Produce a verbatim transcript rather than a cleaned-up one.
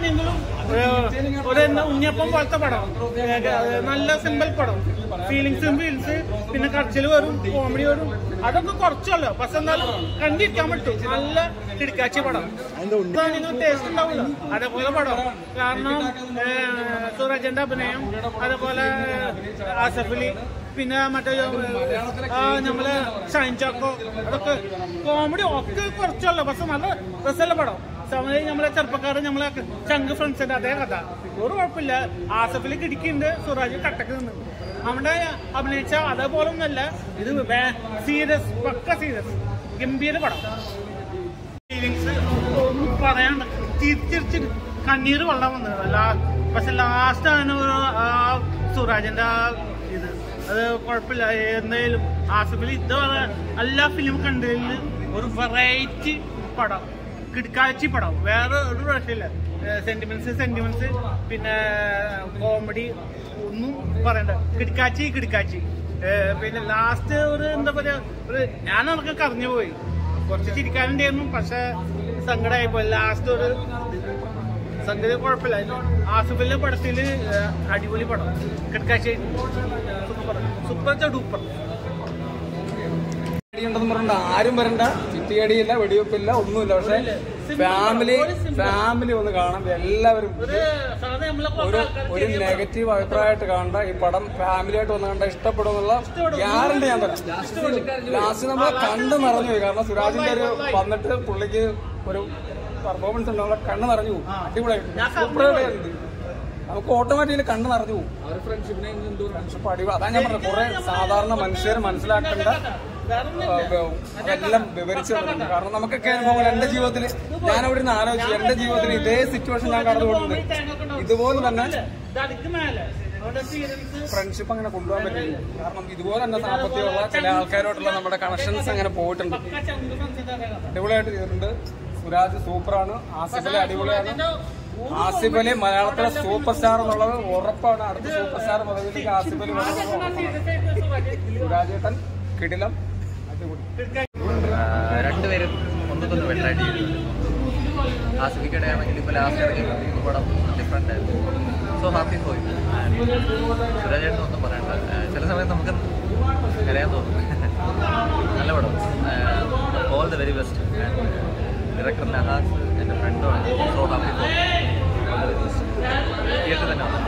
ആണെങ്കിലും ഒരു ഉണ്ണിയപ്പം പോലത്തെ പടം, നല്ല സിമ്പിൾ പടം, ഫീലിങ്സും ഫീൽസ്, പിന്നെ കരച്ചിൽ വരും, കോമഡി വരും, അതൊക്കെ കുറച്ചല്ലോ. പക്ഷെ എന്നാലും കണ്ടിരിക്കാൻ പറ്റും. നല്ല കിടക്കാച്ചി പടം, ടേസ്റ്റ് ഉണ്ടാവില്ല അതേപോലെ പടം. കാരണം സൂരജിന്റെ അഭിനയം, അതേപോലെ ആസഫ് അലി, പിന്നെ മറ്റേ നമ്മളെ ഷൈൻ ചാക്കോ, അതൊക്കെ കോമഡി ഒക്കെ കുറച്ചല്ലോ. പക്ഷെ നല്ല രസമുള്ള പടം. സമയം നമ്മളെ ചെറുപ്പക്കാർ, നമ്മളെ ചങ്ക് ഫ്രണ്ട്സിന്റെ അതേ കഥ, ഒരു കുഴപ്പമില്ല. ആസഫിൽ കിടക്കുന്നുണ്ട്, സുരാജ് കട്ടക്ക് നിന്ന് അവിടെ അഭിനയിച്ച അതേപോലെ ഒന്നല്ല. ഇത് സീരിയസ്, പക്ക സീരിയസ്, ഗംഭീര പടം. ഫീലിങ്സ് ഒന്നും പറയാണ്ട് തിരിച്ചിരിച്ച് കണ്ണീര് വെള്ളം വന്നത്. പക്ഷെ ലാസ്റ്റ് ആണ് ആ സുരാജിന്റെ ആ ഇത്, അത് കുഴപ്പമില്ല. എന്തായാലും ആസഫിൽ ഇതുവരെ എല്ലാ ഫിലിം കണ്ടതിൽ ഒരു വെറൈറ്റി പടം, കിടക്കാച്ചി പടം, വേറെ ഒരു രക്ഷയില്ല. സെന്റിമെന്റ്സ് സെന്റിമെന്റ്സ് പിന്നെ കോമഡി ഒന്നും പറയണ്ട. കിടക്കാച്ചി കിടക്കാച്ചി പിന്നെ ലാസ്റ്റ് ഒരു എന്താ പറയാ, ഒരു ഞാൻ അതൊക്കെ കറഞ്ഞു പോയി. കുറച്ച് ചിരിക്കാനുണ്ടായിരുന്നു, പക്ഷെ സങ്കടമായിപ്പോയി ലാസ്റ്റ്. ഒരു സംഗതി കുഴപ്പമില്ല. ആസിഫിന്റെ പടത്തില് അടിപൊളി പടം, കിടക്കാച്ചി സൂപ്പർ സൂപ്പർ ഡൂപ്പർ. ഉണ്ടെന്ന് പറഞ്ഞിട്ട് ആരും വരണ്ട, ചുറ്റിയടിയില്ല, വെടിവെപ്പില്ല, ഒന്നുമില്ല. പക്ഷെ ഫാമിലി ഫാമിലി ഒന്ന് കാണാം. എല്ലാവരും ഒരു ഒരു നെഗറ്റീവ് അഭിപ്രായമായിട്ട് കാണണ്ട. ഈ പടം ഫാമിലി ആയിട്ട് വന്ന് കണ്ട ഇഷ്ടപ്പെടുമെന്നുള്ള ഗ്യാരണ്ടി ഞാൻ തരാം. ലാസ്റ്റ് നമ്മൾ കണ്ടു നിറഞ്ഞു പോയി. കാരണം സുരാജിന്റെ ഒരു വന്നിട്ട് പുള്ളിക്ക് ഒരു പെർഫോമൻസ് ഉണ്ട്, നമ്മളെ കണ്ണ് നിറഞ്ഞു പോകും. അടിപൊളിയായിട്ട് സൂപ്പറായിട്ടുണ്ട്. നമുക്ക് ഓട്ടോമാറ്റിക്കലി കണ്ണ് നിറഞ്ഞു പോകും. ഫ്രണ്ട്ഷിപ്പ് അടിപൊളി. അതാ ഞാൻ പറഞ്ഞത്, കുറെ സാധാരണ മനുഷ്യർ മനസ്സിലാക്കേണ്ട എല്ലാം വിവരിച്ചു തന്നിട്ടുണ്ട്. കാരണം നമുക്കൊക്കെ അനുഭവങ്ങൾ എന്റെ ജീവിതത്തിൽ, ഞാൻ അവിടെ നിന്ന് ആലോചിച്ചു, എന്റെ ജീവിതത്തിൽ ഇതേ സിറ്റുവേഷൻ ഞാൻ കടന്നുകൊണ്ടുണ്ട്. ഇതുപോലെ തന്നെ ഫ്രണ്ട്ഷിപ്പ് അങ്ങനെ കൊണ്ടുപോകാൻ പറ്റില്ല. കാരണം ഇതുപോലെ തന്നെ സാമ്പത്തികമുള്ള ചില ആൾക്കാരോട്ടുള്ള നമ്മുടെ കണക്ഷൻസ് അങ്ങനെ പോയിട്ടുണ്ട്. അടിപൊളിയായിട്ട് ചെയ്തിട്ടുണ്ട്. സുരാജ് സൂപ്പറാണ്. ആസിഫ് അലി അടിപൊളിയാണ്. ആസിഫ് അലി മലയാളത്തിലെ സൂപ്പർ സ്റ്റാർ എന്നുള്ളത് ഉറപ്പാണ്. അടുത്ത സൂപ്പർ സ്റ്റാർ പദവിയിലേക്ക് ആസിഫ് അലി സുരാജേട്ടൻ കിടിലം, അടിപൊളി. രണ്ടുപേരും ഒന്നൊന്ന് വെള്ളാടി. ആസിഫിക്കടെ ആണെങ്കിൽ ഇപ്പൊ ലാസ്റ്റ് ഇറങ്ങിയ പടം ഡിഫറെന്റ് ആയിരുന്നു. സോ ഹാപ്പി പോയി. സുരാജേട്ടൻ ഒന്നും പറയണ്ട. ചില സമയത്ത് നമുക്ക് കരയാൻ തോന്നും. നല്ല പടം. All the very best. Director Nahas എൻ്റെ ഫ്രണ്ടുമാണ്. സോ ഹാപ്പി പോയി. തിയേറ്റർ തന്നെ